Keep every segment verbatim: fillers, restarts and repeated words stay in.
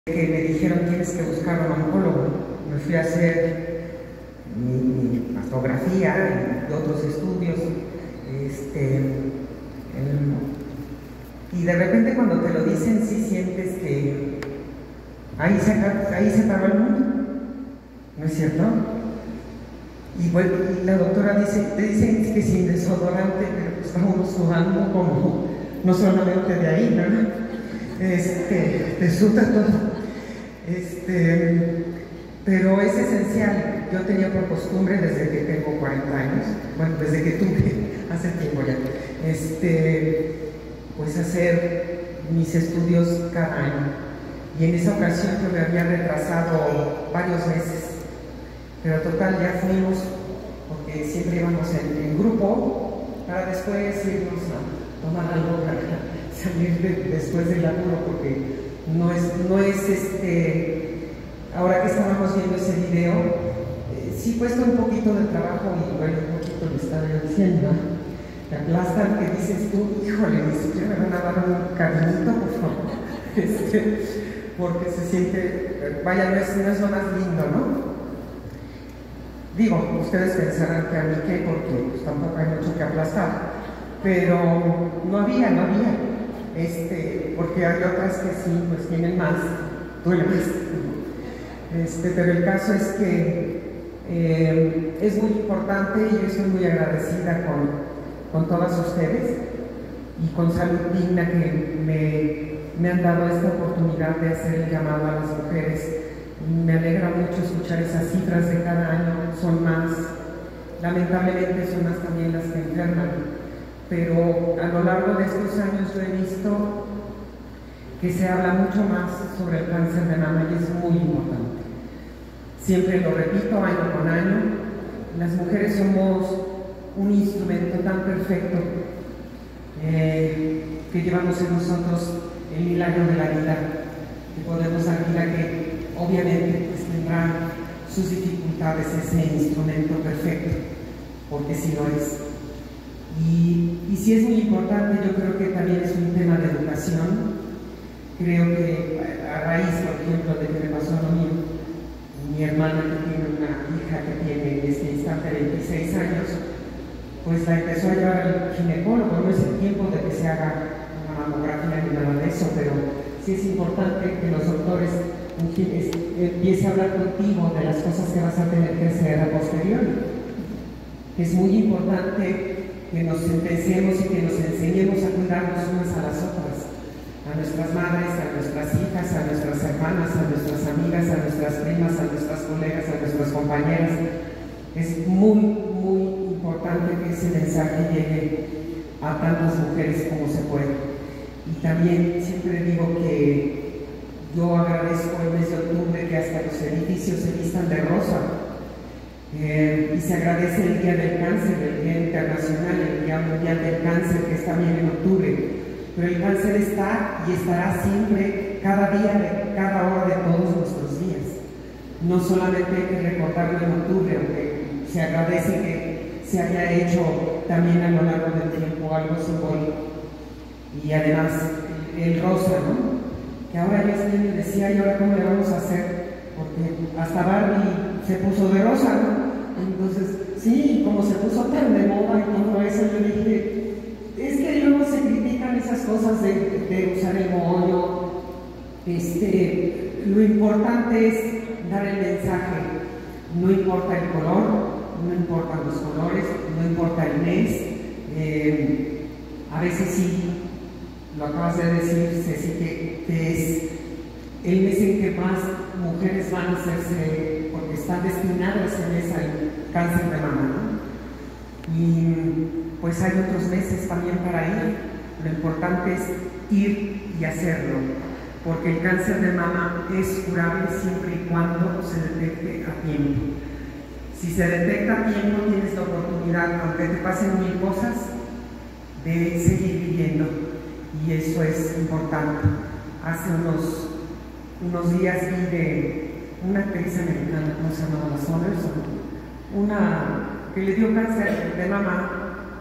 que me dijeron tienes que buscar un oncólogo. Me fui a hacer mi, mi mastografía y otros estudios, este, el, y de repente cuando te lo dicen sí sientes que ahí se, ahí se paró el mundo, ¿no es cierto? Y, bueno, y la doctora dice, te dicen que sin desodorante, pero pues estamos sudando como, no solamente de ahí, ¿verdad? Este, te suda todo. Este, pero es esencial. Yo tenía por costumbre desde que tengo cuarenta años, bueno, desde que tuve, hace tiempo ya, este, pues hacer mis estudios cada año. Y en esa ocasión yo me había retrasado varios meses, pero total ya fuimos, porque siempre íbamos en, en grupo, para después irnos a tomar algo para salir de, después del apuro, porque no es, no es este, ahora que estábamos viendo ese video, eh, sí cuesta un poquito de trabajo y bueno, un poquito lo estaba diciendo, te aplastan que dices tú, híjole, ni siquiera me van a dar un cariñito, por favor, este, porque se siente, vaya, no es, no es lo más lindo, ¿no? Digo, ustedes pensarán que a mí qué, porque pues, tampoco hay mucho que aplastar, pero no había, no había, este, porque hay otras que sí, pues tienen más, duele más. Este, pero el caso es que eh, es muy importante y yo estoy muy agradecida con, con todas ustedes y con Salud Digna que me, me han dado esta oportunidad de hacer el llamado a las mujeres. Me alegra mucho escuchar esas cifras de cada año, son más, lamentablemente son más también las que enferman, pero a lo largo de estos años yo he visto que se habla mucho más sobre el cáncer de mama y es muy importante. Siempre lo repito año con año, las mujeres somos un instrumento tan perfecto eh, que llevamos en nosotros el milagro de la vida, que podemos abrir a que obviamente pues tendrá sus dificultades ese instrumento perfecto, porque sí lo es. Y, y sí es muy importante, yo creo que también es un tema de educación. Creo que a raíz, por ejemplo, de que me pasó lo mío, mi hermana que tiene una hija que tiene en este instante veintiséis años, pues la empezó a llevar al ginecólogo. No es el tiempo de que se haga una mamografía ni nada de eso, pero sí es importante que los doctores empiece a hablar contigo de las cosas que vas a tener que hacer a posteriori. Es muy importante que nos empecemos y que nos enseñemos a cuidarnos unas a las otras, a nuestras madres, a nuestras hijas, a nuestras hermanas, a nuestras amigas, a nuestras primas, a nuestras colegas, a nuestras compañeras. Es muy, muy importante que ese mensaje llegue a tantas mujeres como se puede. Y también siempre digo que yo agradezco el mes de octubre que hasta los edificios se vistan de rosa. Eh, y se agradece el Día del Cáncer, el Día Internacional, el Día Mundial del Cáncer, que está bien en octubre. Pero el cáncer está y estará siempre, cada día, de, cada hora de todos nuestros días. No solamente hay que recordarlo en octubre, aunque se agradece que se haya hecho también a lo largo del tiempo algo simbólico. Y además, el, el rosa, ¿no? Que ahora ya se me decía, ¿y ahora cómo le vamos a hacer? Porque hasta Barbie se puso de rosa, ¿no? Entonces, sí, como se puso tan de moda y todo eso, yo dije, es que luego se critican esas cosas de, de usar el moño. Este, lo importante es dar el mensaje. No importa el color, no importan los colores, no importa el mes. Eh, a veces sí, lo acabas de decir, Ceci, que, que es el mes en que más mujeres van a hacerse, porque están destinadas en ese cáncer de mama, ¿no? Y pues hay otros meses también para ir. Lo importante es ir y hacerlo, porque el cáncer de mama es curable siempre y cuando se detecte a tiempo. Si se detecta a tiempo, tienes la oportunidad, aunque te pasen mil cosas, de seguir viviendo. Y eso es importante. Hace unos, unos días vi de una actriz americana, ¿cómo se llamaba? Saunders, una que le dio cáncer de mama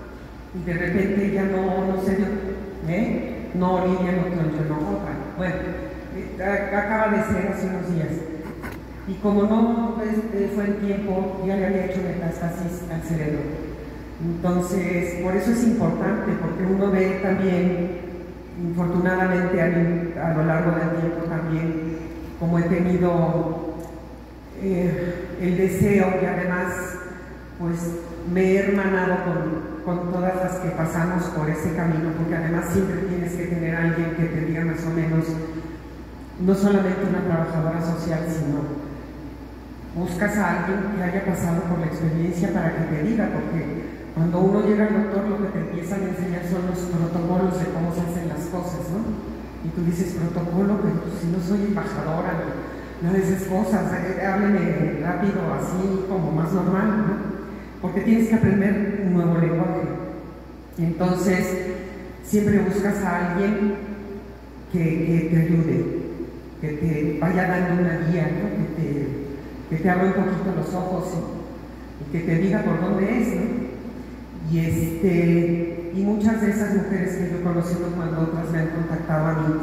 y de repente ya no, no se dio, ¿eh? No, Olivia no, no, no, otra. Bueno, eh, acaba de ser hace unos días. Y como no pues, eh, fue en tiempo, ya le había hecho metástasis al cerebro. Entonces, por eso es importante, porque uno ve también, infortunadamente a, a lo largo del tiempo también, como he tenido eh, el deseo y además, pues me he hermanado con, con todas las que pasamos por ese camino, porque además siempre tienes que tener a alguien que te diga más o menos, no solamente una trabajadora social, sino buscas a alguien que haya pasado por la experiencia para que te diga, porque cuando uno llega al doctor lo que te empiezan a enseñar son los protocolos de cómo se hacen las cosas, ¿no? Y tú dices, protocolo, pero pues, si no soy embajadora, no, no de esas cosas, eh, hábleme rápido, así como más normal, ¿no? Porque tienes que aprender un nuevo lenguaje. Entonces, siempre buscas a alguien que, que te ayude, que te vaya dando una guía, ¿no? Que te, que te abra un poquito los ojos y, y que te diga por dónde es, ¿no? Y, este, y muchas de esas mujeres que yo he conocido cuando otras me han contactado a mí,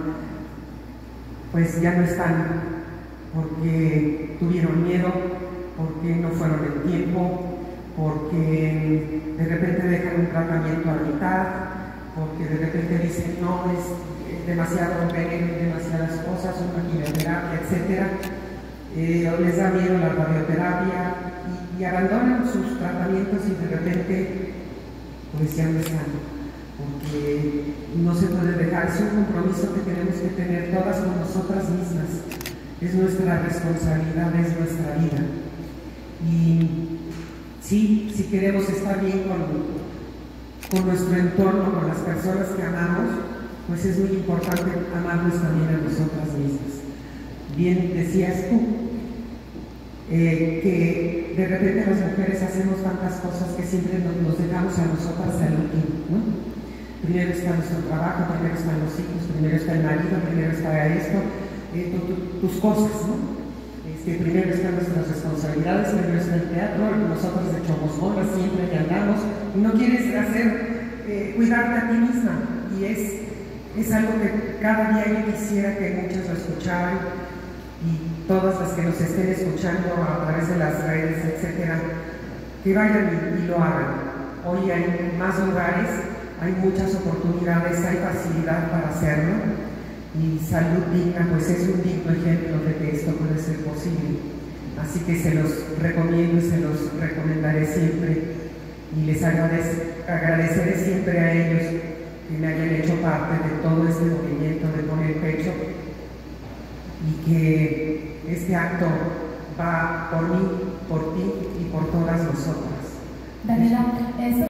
pues ya no están porque tuvieron miedo, porque no fueron en tiempo, porque de repente dejan un tratamiento a mitad, porque de repente dicen no, es demasiado veneno, demasiadas cosas, una quimioterapia, etcétera. Eh, o les da miedo la radioterapia y, y abandonan sus tratamientos y de repente pues ya no están, porque no se puede dejar, es un compromiso que tenemos que tener todas con nosotras mismas, es nuestra responsabilidad, es nuestra vida. Y sí, si queremos estar bien con, con nuestro entorno, con las personas que amamos, pues es muy importante amarnos también a nosotras mismas. Bien decías tú, eh, que de repente las mujeres hacemos tantas cosas que siempre nos, nos dejamos a nosotras al último, ¿no? Primero está nuestro trabajo, primero están los hijos, primero está el marido, primero está esto, eh, tu, tu, tus cosas, ¿no? Este, primero están nuestras responsabilidades, primero está el teatro, nosotros de chomosmonas siempre que andamos, y no quieres hacer, eh, cuidarte a ti misma, y es, es algo que cada día yo quisiera que muchos lo escucharan, y todas las que nos estén escuchando a través de las redes, etcétera, que vayan y, y lo hagan. Hoy hay más lugares, hay muchas oportunidades, hay facilidad para hacerlo, y Salud Digna pues es un digno ejemplo de que esto puede ser posible. Así que se los recomiendo y se los recomendaré siempre, y les agradece, agradeceré siempre a ellos que me hayan hecho parte de todo este movimiento de Poner Pecho, y que este acto va por mí, por ti y por todas nosotras. Daniela, eso